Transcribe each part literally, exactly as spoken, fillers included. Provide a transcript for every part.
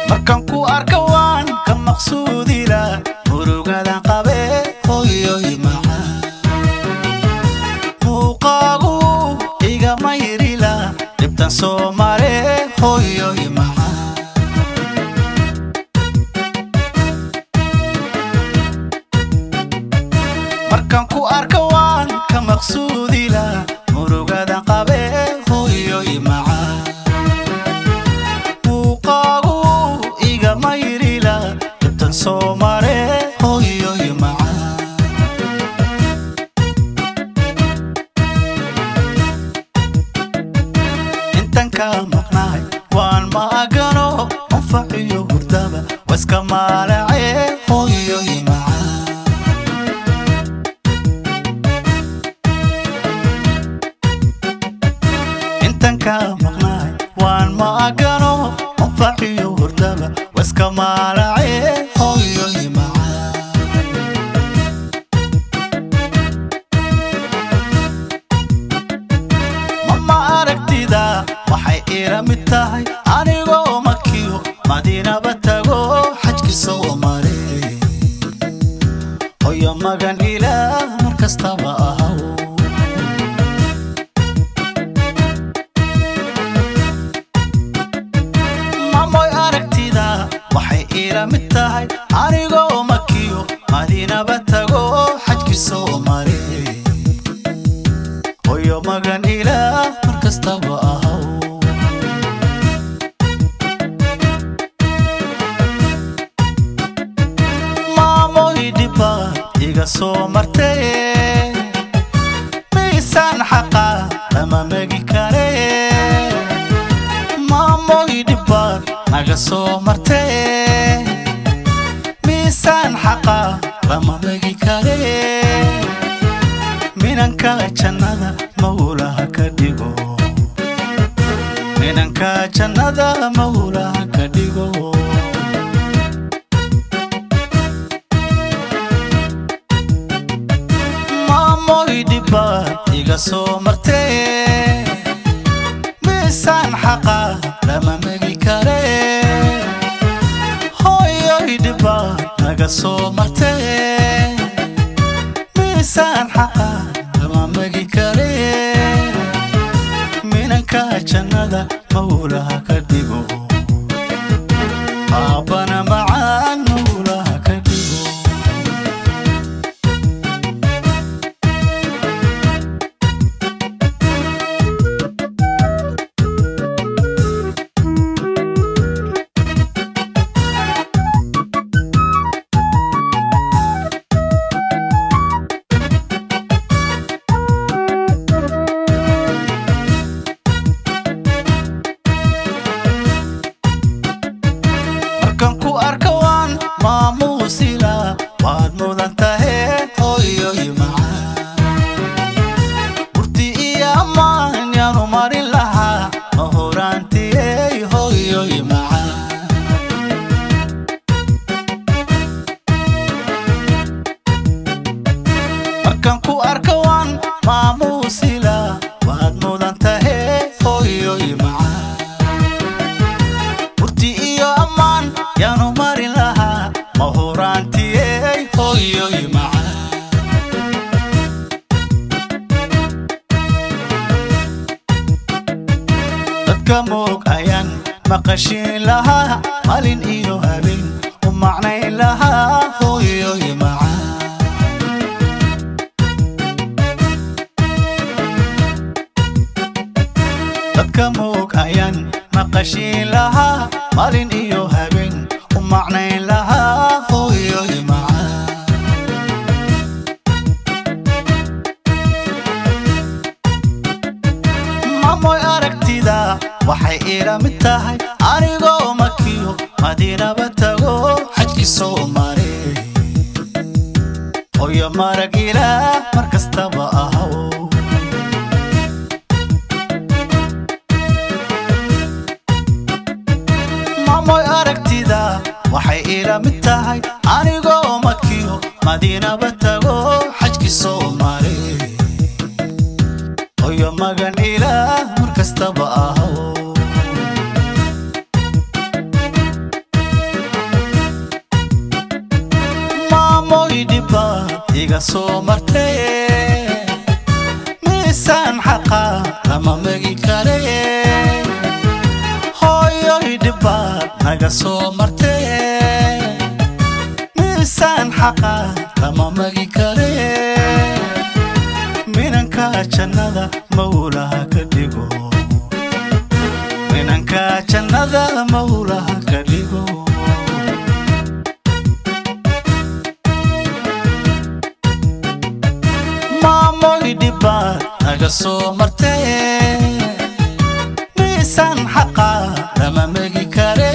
markan ku arka waan ka maqsuudila murugadan qabe hooyoy macaan muuqaagu iga mayrila dhibtan soo mare hooyoy macaan markan ku arka waan ka maqsuudila murugadan qabe hooyoy macaan muuqaagu iga mayrila dhibtan soo mare hooyoy macaan intan ka maqnaay waan maagano anfaciyo hurdaba waska maalace hooyoy macaan intan ka maqnaay waan maagano anfaciyo hurdaba waska maalace hooyoy macaan mama aragtida waxay ila mid tahay anigoo makiyo madiinaba tago xajki soo mare hooyo magan ilaah markastaba ahaw mamoy aragtida waxay ila mid tahay anigoo makiyo madiinaba tago xajki soo mare hooyo magan ilaah markastaba ahaw mamoy dhibaad iga soo martay miisaan xaqa lama megi kare mamoy dhibaad naga soo martay miisaan xaqa lama megi kare minanka jannada mawlaha ka dhigo minanka jannada mawlaha ka dhigo mamoy dhibaad iga soo martay miisaan xaqa lama megi kare hooyoy dhibaad naga soo martay miisaan xaqa lama megi kare minanka jannada mawlaha ka dhigo aabana macaan mawlaha ka dhigo markan ku arka waan maamuusila waad mudan tahay hooyoy macaan burti iyo ammaan yaanu marin lahaa ma horaantiyey hooyoy macaan markan ku arka waan maamuusila waad mudan tahay hooyoy macaan burti iyo ammaan yaanu marin lahaa ma horaantiyey hooyoy macaan dadka moog ayaan maqashiin lahaa malin iyo habeen u macnayn lahaa hooyoy macaan dadka moog ayaan maqashiin lahaa malin iyo habeen u macnayn lahaa hooyoy macaan mamoy aragtida waxay ila mid tahay anigoo makiyo madiinaba tago xajki soo mare hooyo marag ilaah markastaba ahaw mamoy aragtida waxay ila mid tahay anigoo makiyo madiinaba tago xajki soo mare hooyo magan ilaah markastaba ahaw naga soo martay miisaan xaqa lama magi kare hooyoy dhibaad naga soo martay miisaan xaqa lama magi kare minanka jannada mawlaha ka dhigo minanka jannada mawlaha ka dhigo dhibaad naga soo martay miisaan xaqa lama magi kare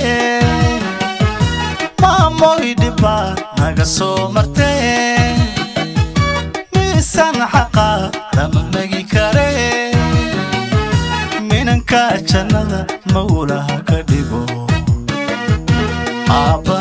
maamoy dhibaad naga soo martay miisaan xaqa lama magi kare minanka jannada mawlaha ka dhigo